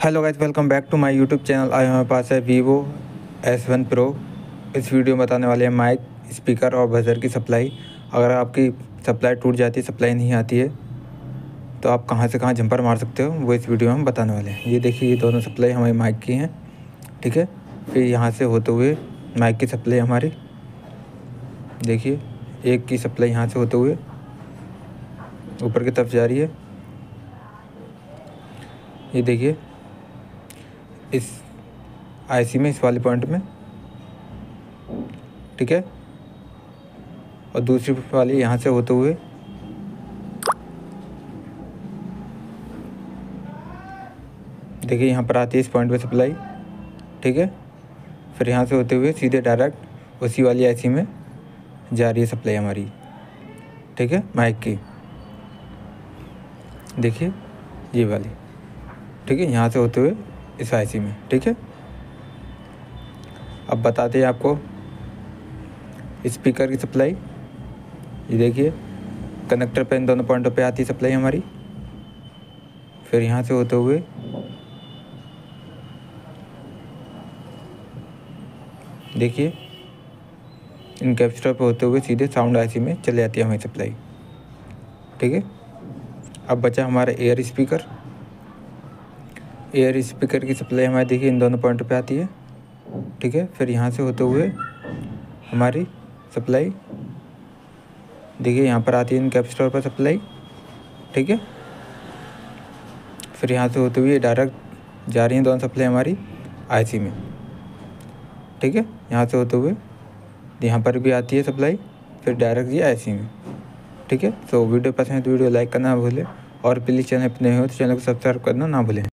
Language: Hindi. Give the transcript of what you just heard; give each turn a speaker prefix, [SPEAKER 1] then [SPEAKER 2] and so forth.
[SPEAKER 1] Hello guys, welcome back to my YouTube channel. आज हमारे पास है वीवो S1 प्रो। इस वीडियो में बताने वाले हैं माइक, स्पीकर और बजर की सप्लाई। अगर आपकी सप्लाई टूट जाती है, सप्लाई नहीं आती है, तो आप कहां से कहां जंपर मार सकते हो, वो इस वीडियो में हम बताने वाले हैं। ये देखिए, ये दोनों सप्लाई हमारी माइक की हैं, ठीक है। फिर यहाँ से होते हुए माइक की सप्लाई हमारी, देखिए एक की सप्लाई यहाँ से होते हुए ऊपर की तरफ जा रही है। ये देखिए इस आईसी में, इस वाले पॉइंट में, ठीक है। और दूसरी वाली यहाँ से होते हुए देखिए यहाँ पर आती है इस पॉइंट पे सप्लाई, ठीक है। फिर यहाँ से होते हुए सीधे डायरेक्ट उसी वाली आईसी में जा रही है सप्लाई हमारी, ठीक है, माइक की। देखिए ये वाली, ठीक है, यहाँ से होते हुए इस आईसी में, ठीक है। अब बताते हैं आपको स्पीकर की सप्लाई। ये देखिए कनेक्टर पे इन दोनों पॉइंटों पे आती है सप्लाई हमारी। फिर यहाँ से होते हुए देखिए इन कैपेसिटर पे होते हुए सीधे साउंड आईसी में चले जाती है हमारी सप्लाई, ठीक है। अब बचा हमारा एयर स्पीकर। एयर स्पीकर की सप्लाई हमारी देखिए इन दोनों पॉइंटों पे आती है, ठीक है। फिर यहाँ से होते हुए हमारी सप्लाई देखिए यहाँ पर आती है इन कैपेसिटर पर सप्लाई, ठीक है। फिर यहाँ से होते हुए डायरेक्ट जा रही हैं दोनों सप्लाई हमारी आईसी में, ठीक है। यहाँ से होते हुए यहाँ पर भी आती है सप्लाई, फिर डायरेक्ट ये आईसी में, ठीक है। तो वीडियो पसंद है तो वीडियो लाइक करना ना भूलें, और प्लीज़ चैनल पर नए हो तो चैनल को सब्सक्राइब करना ना भूलें।